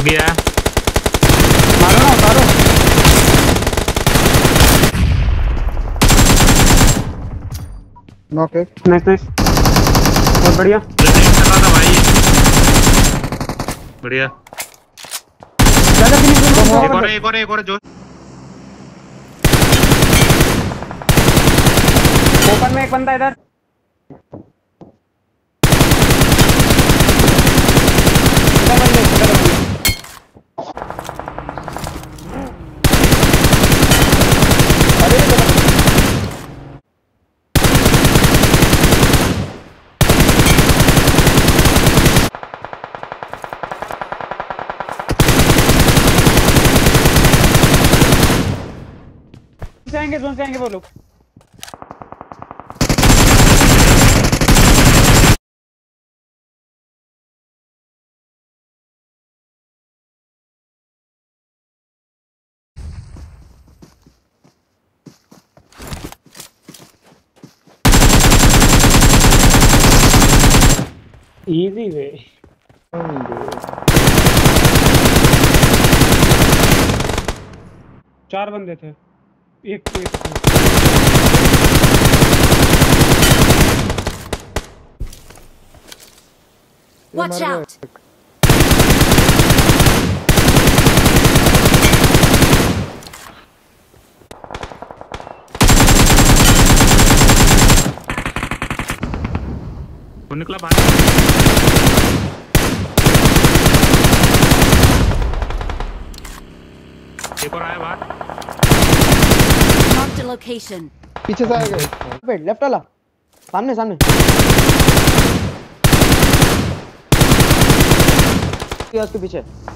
गया। मारो ना उतारो। नॉक है। नाइस नाइस, बहुत बढ़िया। रिटेक कर रहा था भाई। बढ़िया। ज्यादा फिनिश एक और है, एक और है, एक और है जो ओपन में एक बंदा इधर। इधर बंदे, इधर बंदे। अरे जोन से आएंगे वो लोग। Easy way. चार बंदे थे। एक Watch out! वो निकला बाहर। एक और आया बाहर। Marked a location. पीछे से आएगा। पे लेफ्ट वाला सामने सामने। उसके पीछे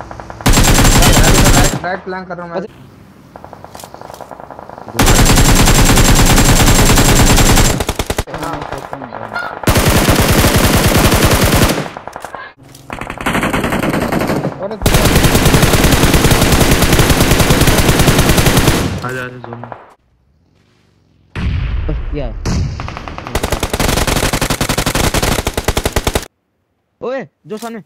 राइट प्लान कर रहा हूं मैं। आजा आजा जोन में। बस किया है। ओए जो सामने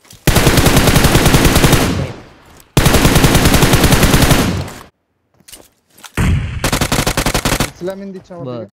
इस्लाम इन दिच्छा